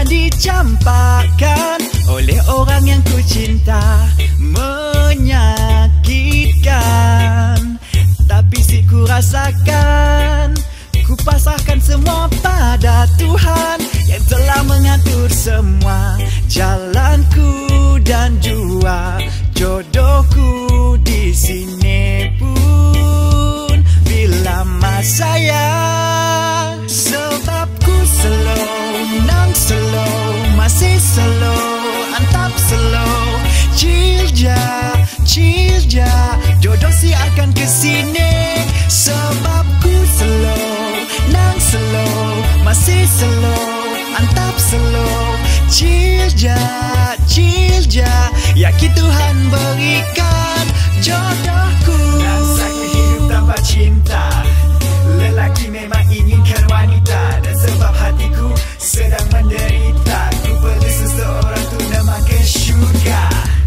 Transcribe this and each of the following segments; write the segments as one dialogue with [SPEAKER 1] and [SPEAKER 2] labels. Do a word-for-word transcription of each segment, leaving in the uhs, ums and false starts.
[SPEAKER 1] dicampakkan oleh orang yang ku cinta. Menyakitkan, tapi si ku rasakan. Ku pasrahkan semua pada Tuhan yang telah mengatur semua jalanku dan jua jodohku di sini pun bila masaya. Sebab ku slow, nang slow, masih slow, antap slow. Chill ja, chill ja, jodoh si akan kesini. Sebab ku slow, nang slow, masih slow, antap slow. Chill ja, chill ja, yakin Tuhan berikan jodohku.
[SPEAKER 2] Nak sakit hidup tanpa cinta, lelaki memang inginkan wanita. Dan sebab hatiku sedang menderita, ku perlu seseorang tu namakan syurga.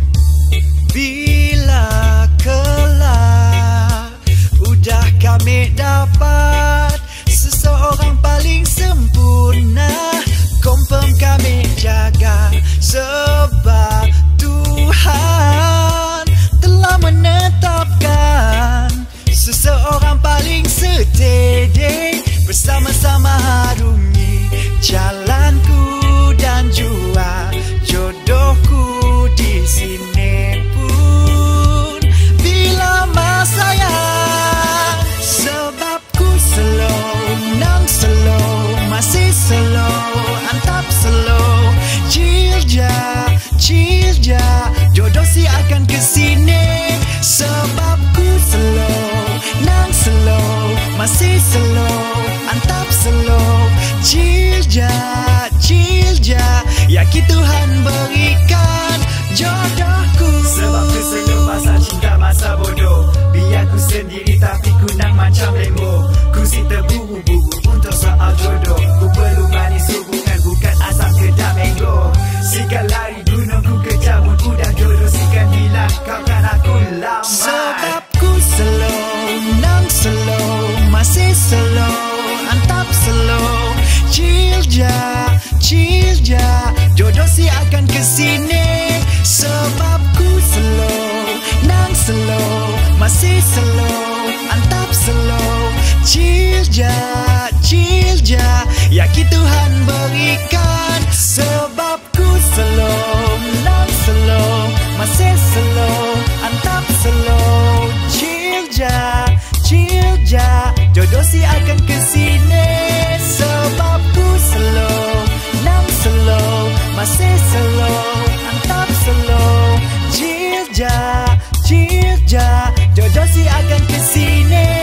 [SPEAKER 1] Bila kelak udah kami dapat seseorang paling sempurna, confirm kami jaga. Sebab Tuhan telah menetapkan seseorang paling steady, bersama-sama harungi jalanku dan jua jodohku di sini pun bila masaya. Sebab ku slow, nang slow, masih slow, antap slow. Chill ja, chill ja, jodoh si akan kesini. Sebab ku slow, nang slow, masih slow, antap slow. Chill ja, chill ja, yakin Tuhan berikan jodohku.
[SPEAKER 2] Sebab ku selalu pasal cinta masa bodoh, biar ku sendiri tapi ku nak macam lembu. Ku si terburu-buru untuk soal jodoh. Ku perlu manis hubungan, bukan asam kedap mango. Sikan lari gunung ku kejar pun udah jodoh. Sikan bilang kau kan aku lambat.
[SPEAKER 1] Sebab ku slow, nang slow, masih slow, antap slow. Chill ja, chill ja, jodoh si akan kesini. Sebab ku slow, nang slow, masih slow, antap slow. Chill ja, chill ja, yakin Tuhan berikan. Sebab ku slow, nang slow, masih slow, antap slow. Chill ja, chill ja, jodoh si akan kesini. Sebab ku slow, nang slow, masih slow, antap slow. Chill ja, chill ja, jodoh si akan kesini.